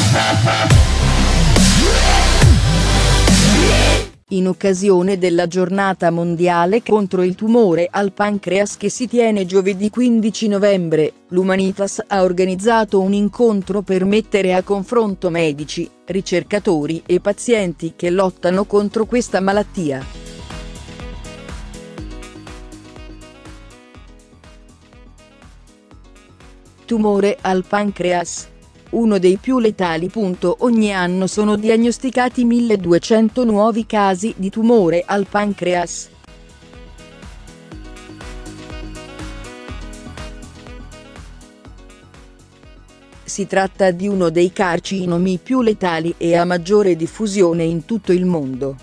In occasione della giornata mondiale contro il tumore al pancreas che si tiene giovedì 15 novembre, l'Humanitas ha organizzato un incontro per mettere a confronto medici, ricercatori e pazienti che lottano contro questa malattia. Tumore al pancreas. Uno dei più letali. Ogni anno sono diagnosticati 1200 nuovi casi di tumore al pancreas. Si tratta di uno dei carcinomi più letali e a maggiore diffusione in tutto il mondo.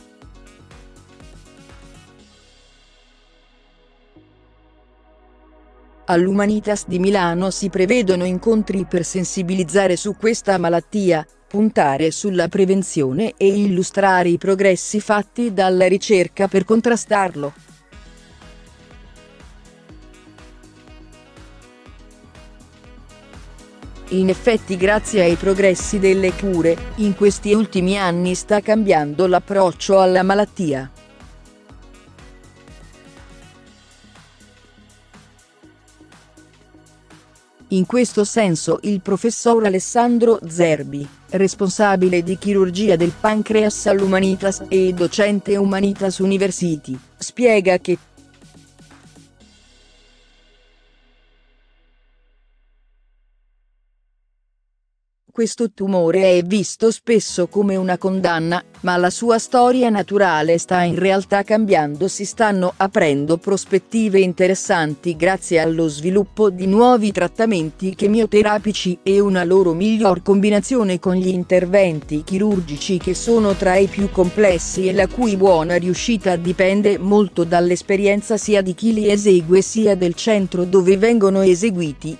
All'Humanitas di Milano si prevedono incontri per sensibilizzare su questa malattia, puntare sulla prevenzione e illustrare i progressi fatti dalla ricerca per contrastarlo. In effetti, grazie ai progressi delle cure, in questi ultimi anni sta cambiando l'approccio alla malattia. In questo senso il professor Alessandro Zerbi, responsabile di chirurgia del pancreas all'Humanitas e docente Humanitas University, spiega che questo tumore è visto spesso come una condanna, ma la sua storia naturale sta in realtà cambiando. Si stanno aprendo prospettive interessanti grazie allo sviluppo di nuovi trattamenti chemioterapici e una loro miglior combinazione con gli interventi chirurgici che sono tra i più complessi e la cui buona riuscita dipende molto dall'esperienza sia di chi li esegue sia del centro dove vengono eseguiti.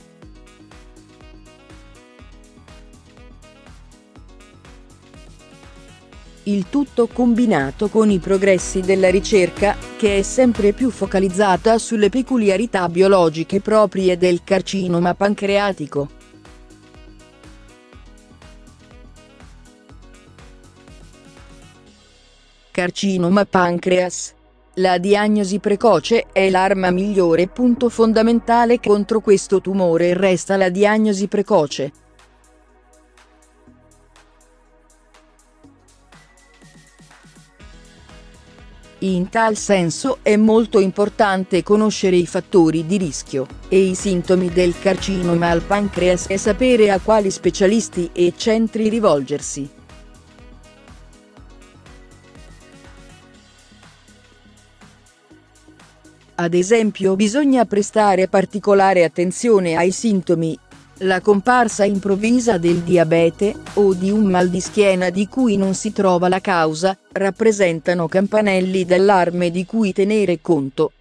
Il tutto combinato con i progressi della ricerca, che è sempre più focalizzata sulle peculiarità biologiche proprie del carcinoma pancreatico. Carcinoma pancreas. La diagnosi precoce è l'arma migliore. Fondamentale contro questo tumore resta la diagnosi precoce. In tal senso è molto importante conoscere i fattori di rischio e i sintomi del carcinoma al pancreas e sapere a quali specialisti e centri rivolgersi. Ad esempio, bisogna prestare particolare attenzione ai sintomi: la comparsa improvvisa del diabete, o di un mal di schiena di cui non si trova la causa, rappresentano campanelli d'allarme di cui tenere conto.